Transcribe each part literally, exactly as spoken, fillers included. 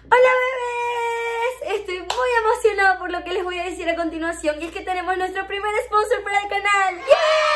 ¡Hola bebés! Estoy muy emocionada por lo que les voy a decir a continuación y es que tenemos nuestro primer sponsor para el canal. ¡Yeah!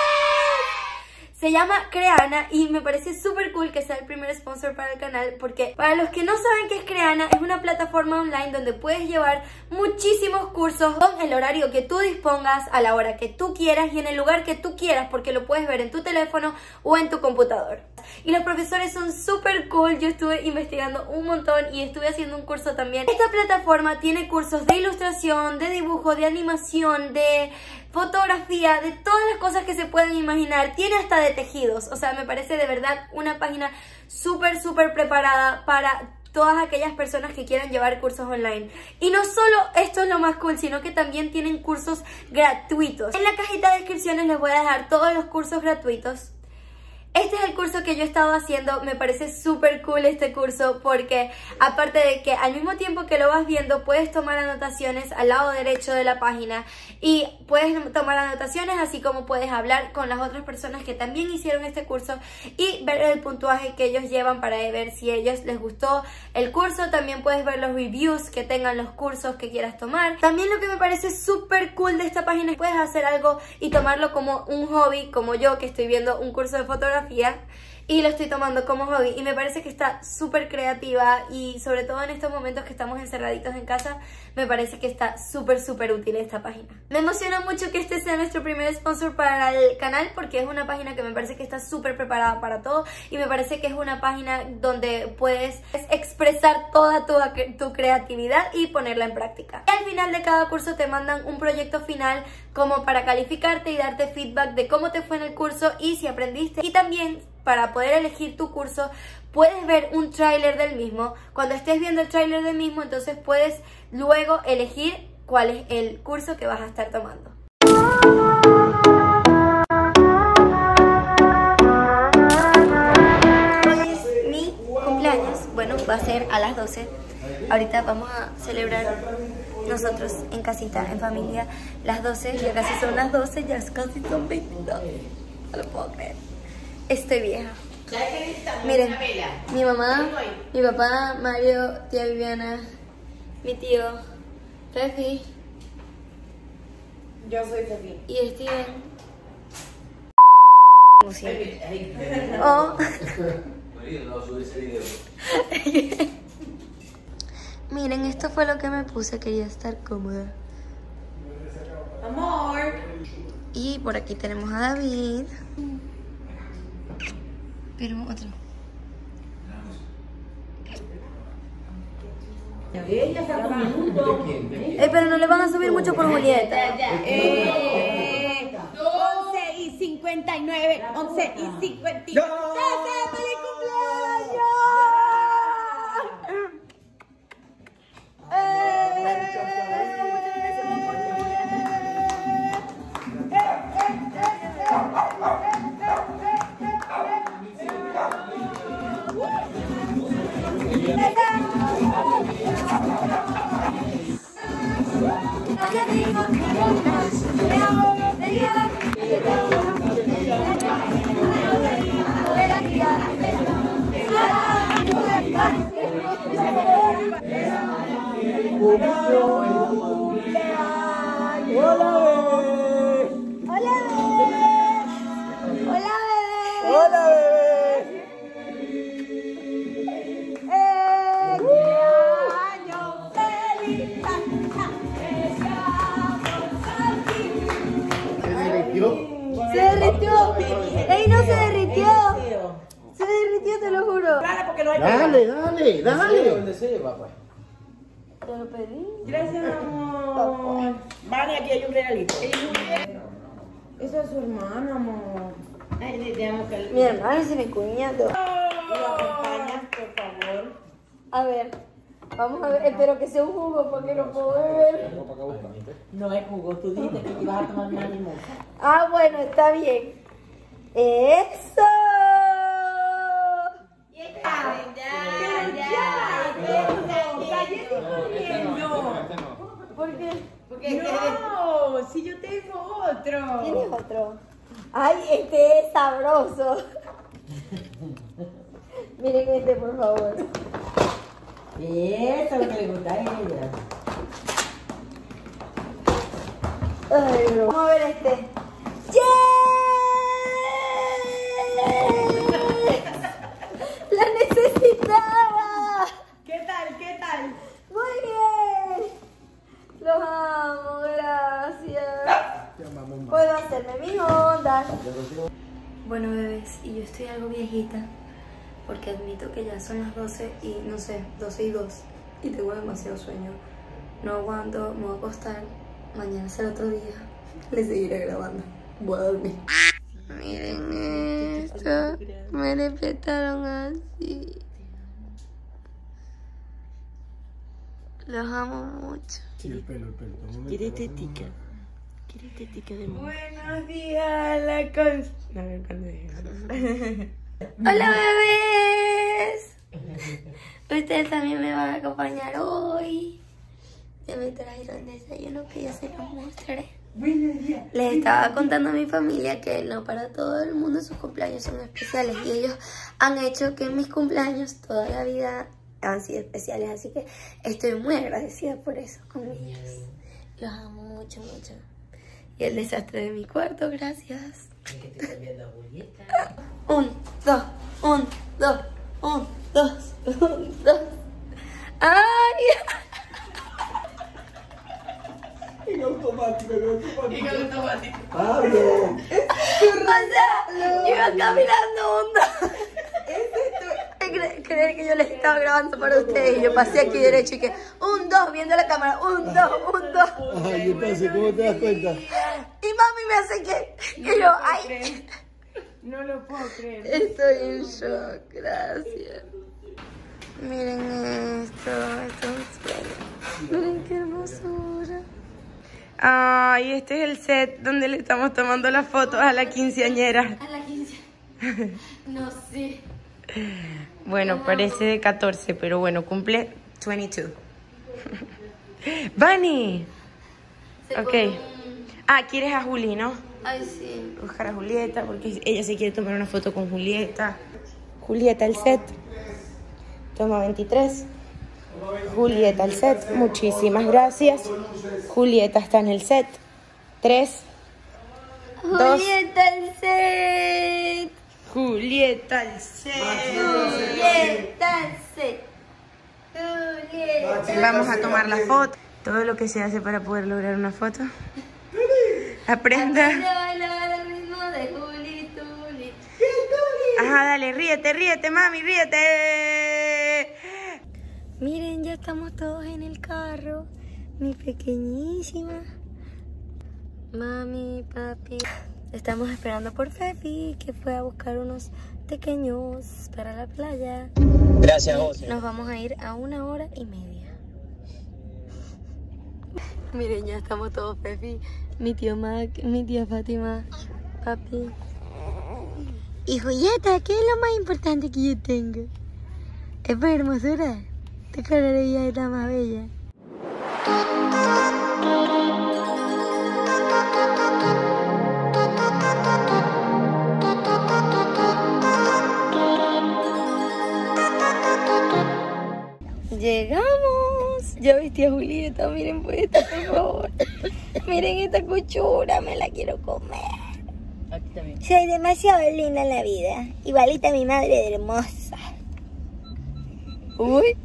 Se llama Creana y me parece súper cool que sea el primer sponsor para el canal porque para los que no saben qué es Creana, es una plataforma online donde puedes llevar muchísimos cursos con el horario que tú dispongas, a la hora que tú quieras y en el lugar que tú quieras, porque lo puedes ver en tu teléfono o en tu computador. Y los profesores son súper cool. Yo estuve investigando un montón y estuve haciendo un curso también. Esta plataforma tiene cursos de ilustración, de dibujo, de animación, de fotografía, de todas las cosas que se pueden imaginar. Tiene hasta de tejidos. O sea, me parece de verdad una página súper, súper preparada para todas aquellas personas que quieran llevar cursos online. Y no solo esto es lo más cool, sino que también tienen cursos gratuitos. En la cajita de descripciones les voy a dejar todos los cursos gratuitos. Este es el curso que yo he estado haciendo, me parece súper cool este curso porque aparte de que al mismo tiempo que lo vas viendo puedes tomar anotaciones al lado derecho de la página y puedes tomar anotaciones así como puedes hablar con las otras personas que también hicieron este curso y ver el puntuaje que ellos llevan para ver si a ellos les gustó el curso. También puedes ver los reviews que tengan los cursos que quieras tomar. También lo que me parece súper cool de esta página es que puedes hacer algo y tomarlo como un hobby, como yo que estoy viendo un curso de fotografía y lo estoy tomando como hobby y me parece que está súper creativa y sobre todo en estos momentos que estamos encerraditos en casa me parece que está súper súper útil esta página. Me emociona mucho que este sea nuestro primer sponsor para el canal porque es una página que me parece que está súper preparada para todo y me parece que es una página donde puedes expresar toda tu, tu creatividad y ponerla en práctica. Y al final de cada curso te mandan un proyecto final como para calificarte y darte feedback de cómo te fue en el curso y si aprendiste. Y también para poder elegir tu curso puedes ver un tráiler del mismo. Cuando estés viendo el tráiler del mismo, entonces puedes luego elegir cuál es el curso que vas a estar tomando. Hoy es mi cumpleaños, bueno, va a ser a las doce. Ahorita vamos a celebrar nosotros en casita, en familia, las doce. Ya casi son las doce, ya casi son veintidós. No lo puedo creer. Estoy vieja. Miren, mi mamá, mi papá, Mario, tía Viviana, mi tío, Fefi. Yo soy Fefi. Y Steven. Como siempre. Oh. Miren, esto fue lo que me puse, quería estar cómoda. Amor. Y por aquí tenemos a David. Pero otro. Eh, pero no le van a subir mucho por Julieta. Eh, once y cincuenta y nueve. once y cincuenta y nueve. ¡Feliz cumpleaños! Se derritió. ¡Ey, no se derritió! Se derritió, te lo juro. Dale, porque no hay Dale, dale, dale. ¿Dónde se lleva, pues? Te lo pedí. Gracias, amor. Vale, aquí hay un regalito. Esa es su hermana, amor. Ay, le tenemos que... Mi hermano es mi cuñado. ¿Y lo acompañas, por favor? A ver, vamos a ver. Espero que sea un jugo porque no puedo beber. No es jugo, tú dijiste que te ibas a tomar una limón. Ah, bueno, está bien. ¡Eso! Ya, ya, ¿Por qué? Porque no, si yo tengo otro. ¿Tienes otro? ¡Ay, este es sabroso! Miren este, por favor. Eso es lo que le gusta a ella. Ay, no. Vamos a ver este. ¡Yes! ¡La necesitaba! ¿Qué tal? ¿Qué tal? Muy bien. Los amo, gracias. Puedo hacerme mis ondas. Bueno, bebés, y yo estoy algo viejita. Porque admito que ya son las doce y no sé, doce y dos. Y tengo demasiado sueño. No aguanto, me voy a acostar. Mañana será otro día. Le seguiré grabando. Voy a dormir. Miren esto. Me respetaron así. Los amo mucho. Sí, el pelo, el pelo. ¿Quieres tetica? ¿Quieres tetica de mujer? Buenos días, la cons... No, a ver, cuando dije. ¡Hola, bebés! Ustedes también me van a acompañar hoy. Ya me trajeron desayuno que ya se los mostraré. Les estaba contando a mi familia que no para todo el mundo sus cumpleaños son especiales. Y ellos han hecho que mis cumpleaños toda la vida han sido especiales. Así que estoy muy agradecida por eso con ellos. Los amo mucho, mucho. Y el desastre de mi cuarto, gracias. Un, dos, un, dos, un, dos, un, dos. ¡Ay! En automático, en automático. En automático. ¡Pablo! O sea, yo iba caminando onda. Cre creer que yo les estaba grabando para ustedes y yo pasé aquí derecho y que un, dos, viendo la cámara, un, dos, un, dos. Ay, entonces, ¿cómo te das cuenta? Y mami me hace que, que yo, ay. No lo puedo creer. Estoy en shock, gracias. Miren esto, esto es un sueño. Miren qué hermosura. Ay, este es el set donde le estamos tomando las fotos a la quinceañera. A la quince. No sé. Bueno, parece de catorce, pero bueno, cumple veintidós. ¡Bunny! Se Ok. pone un- Ah, ¿quieres a Juli, no? Ay, sí. Buscar a Julieta, porque ella se quiere tomar una foto con Julieta. Julieta, el set. Toma veintitrés. Julieta, el set. Muchísimas gracias. Julieta está en el set. tres. Dos. Julieta el set. Julieta, el set. Julieta el set. Julieta. Vamos a tomar la foto. Todo lo que se hace para poder lograr una foto. Aprenda. Aprende a bailar al ritmo de Juli, Tuli. Ajá, dale, ríete, ríete, mami, ríete. Miren, ya estamos todos en el carro. Mi pequeñísima. Mami, papi. Estamos esperando por Fefi, que fue a buscar unos pequeños para la playa. Gracias, José. Nos vamos a ir a una hora y media. Miren, ya estamos todos, Fefi, mi tío Mac, mi tía Fátima, papi. Y Julieta, ¿qué es lo más importante que yo tengo? Es por hermosura. Tu cara de vida está más bella. Llegamos. Ya vestí a Julieta, miren pues esta, por favor. Miren esta cuchura, me la quiero comer. Aquí también. Soy demasiado linda en la vida. Igualita a mi madre de hermosa. Uy.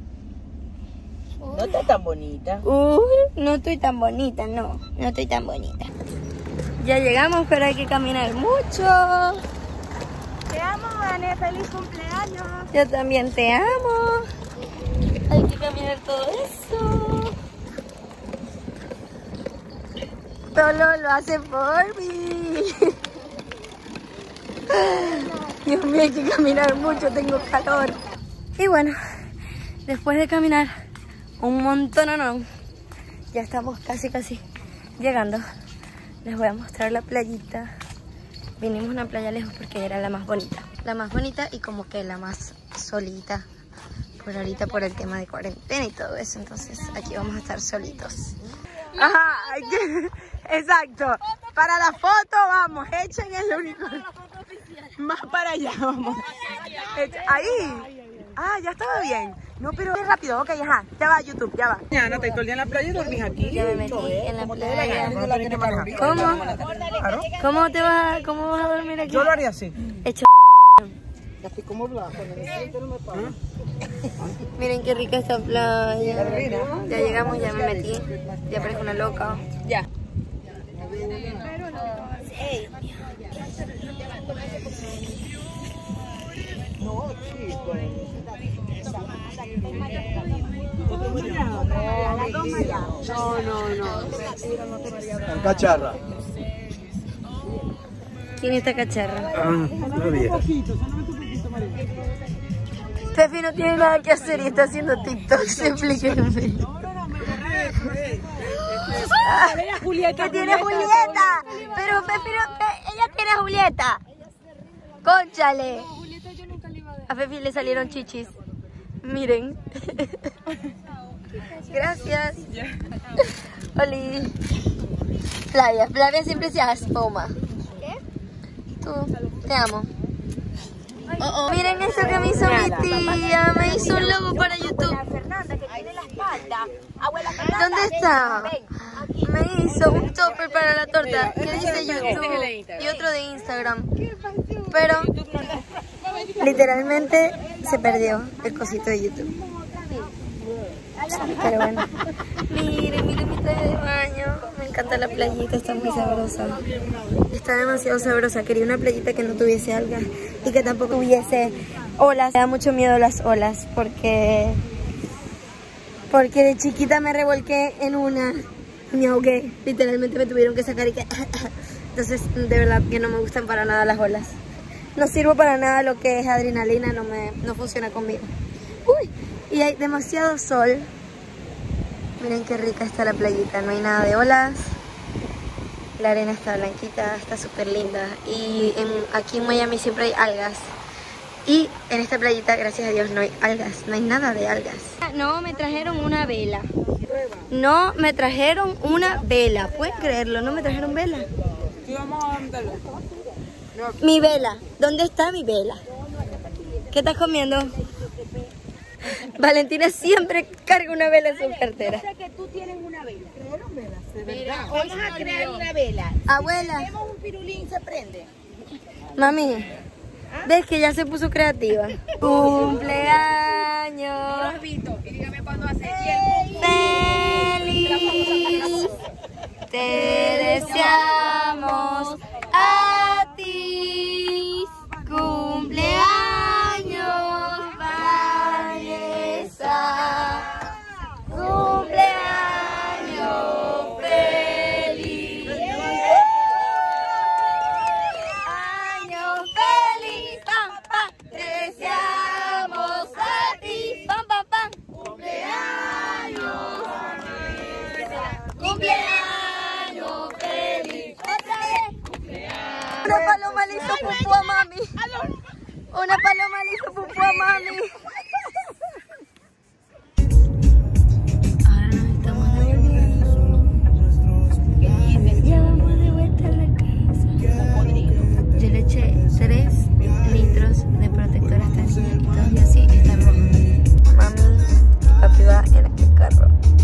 No está tan bonita. Uy, no estoy tan bonita, no. No estoy tan bonita. Ya llegamos, pero hay que caminar mucho. Te amo, Vane. Feliz cumpleaños. Yo también te amo. Hay que caminar todo eso. Solo lo hace por mí. Dios mío, hay que caminar mucho, tengo calor. Y bueno, después de caminar un montón, no, ya estamos casi casi llegando. Les voy a mostrar la playita. Vinimos a una playa lejos porque era la más bonita. La más bonita y como que la más solita. Por ahorita por el tema de cuarentena y todo eso. Entonces aquí vamos a estar solitos. Ajá, exacto. Para la foto, vamos, echen el único. Más para allá, vamos. Echen- Ahí. Ah, ya estaba bien. No, pero es rápido, ok, ajá. Ya va, YouTube, ya va. Mañana te todo el día en la playa y dormís aquí. Ya me metí en la playa. No la tienes que manejar. ¿Cómo? Claro. ¿Cómo te vas, cómo vas a dormir aquí? Yo lo haría así. Hecho. Así como blanco, no me paga. Miren qué rica esta playa. Ya llegamos, ya me metí. Ya parezco una loca. Ya. No, chico. No, no, no. La cacharra. ¿Quién es esta cacharra? Ah, no vieja. Pepi no tiene nada que hacer y está haciendo TikToks, explíquenme. ¿Qué tiene Julieta? Pero Pepi no, ella tiene a Julieta. Cónchale. A Pepi le salieron chichis. Miren. Gracias. Oli. Flavia, Flavia siempre se asoma. ¿Qué? Tú, te amo. Oh, oh. Miren esto que me hizo mi tía, me hizo un logo para YouTube. ¿Dónde está? Me hizo un topper para la torta que dice YouTube y otro de Instagram. Pero literalmente se perdió el cosito de YouTube. Pero bueno. Miren, miren mi traje de baño. Me encanta la playita, está muy sabrosa. Está demasiado sabrosa. Quería una playita que no tuviese algas y que tampoco hubiese olas. Me da mucho miedo las olas porque porque de chiquita me revolqué en una y me ahogué. Literalmente me tuvieron que sacar y que entonces de verdad que no me gustan para nada las olas. No sirvo para nada lo que es adrenalina, no me no funciona conmigo. Uy, y hay demasiado sol. Miren qué rica está la playita, no hay nada de olas. La arena está blanquita, está súper linda. Y en, aquí en Miami siempre hay algas. Y en esta playita, gracias a Dios, no hay algas, no hay nada de algas. No, me trajeron una vela. No, me trajeron una vela. ¿Pueden creerlo? No me trajeron vela. Sí, vamos a darlo. Mi vela. ¿Dónde está mi vela? ¿Qué estás comiendo? Valentina siempre carga una vela en su cartera. Yo sé que tú tienes una vela. Mira, vamos a crear una vela. Abuela. Si tenemos un pirulín, se prende. Mami, ves que ya se puso creativa. Cumpleaños. Y dígame cuándo hace Feliz. Te deseamos a ti. Cumpleaños. Cumpleaños feliz. Año feliz. Pam, pam. Deseamos a ti. Pam, pam, pam. Cumpleaños. Cumpleaños feliz. Otra vez. Cumpleaños. Una paloma le hizo pupú a mami. Una paloma le hizo pupú a mami. tres litros de protector a estas niñitos y así están rojos. Mami, papi va en aquel carro.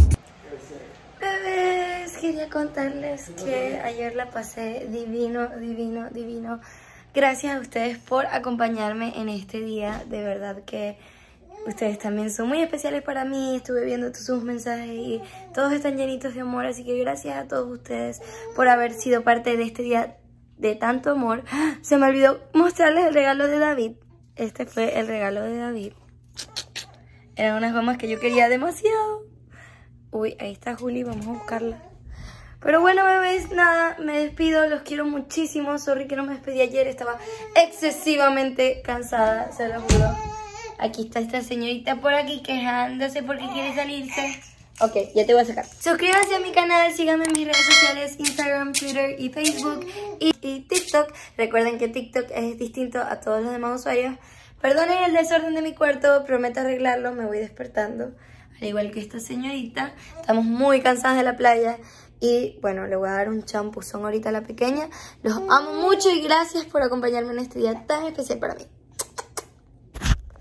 Bebés, quería contarles que ayer la pasé divino, divino, divino. Gracias a ustedes por acompañarme en este día. De verdad que ustedes también son muy especiales para mí. Estuve viendo sus mensajes y todos están llenitos de amor. Así que gracias a todos ustedes por haber sido parte de este día de tanto amor. Se me olvidó mostrarles el regalo de David. Este fue el regalo de David. Eran unas gomas que yo quería demasiado. Uy, ahí está Juli, vamos a buscarla. Pero bueno, bebés, nada, me despido. Los quiero muchísimo. Sorry que no me despedí ayer, estaba excesivamente cansada, se lo juro. Aquí está esta señorita por aquí quejándose porque quiere salirse. Ok, ya te voy a sacar. Suscríbanse a mi canal, síganme en mis redes sociales, Instagram, Twitter y Facebook y, y TikTok. Recuerden que TikTok es distinto a todos los demás usuarios. Perdonen el desorden de mi cuarto, prometo arreglarlo, me voy despertando. Al igual que esta señorita, estamos muy cansadas de la playa. Y bueno, le voy a dar un champuzón ahorita a la pequeña. Los amo mucho y gracias por acompañarme en este día tan especial para mí.